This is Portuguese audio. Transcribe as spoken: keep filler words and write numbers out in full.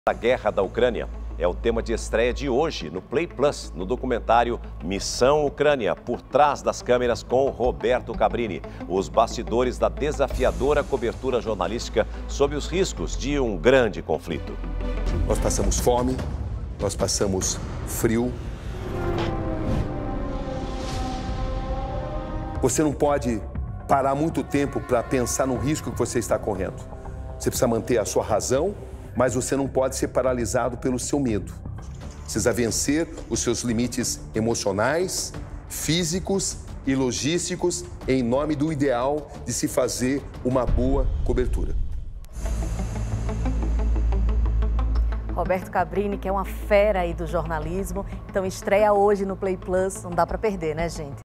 A guerra da Ucrânia é o tema de estreia de hoje no Play Plus, no documentário Missão Ucrânia, por trás das câmeras com Roberto Cabrini. Os bastidores da desafiadora cobertura jornalística sobre os riscos de um grande conflito. Nós passamos fome, nós passamos frio. Você não pode parar muito tempo para pensar no risco que você está correndo. Você precisa manter a sua razão, mas você não pode ser paralisado pelo seu medo. Precisa vencer os seus limites emocionais, físicos e logísticos em nome do ideal de se fazer uma boa cobertura. Roberto Cabrini, que é uma fera aí do jornalismo, então estreia hoje no Play Plus, não dá para perder, né, gente?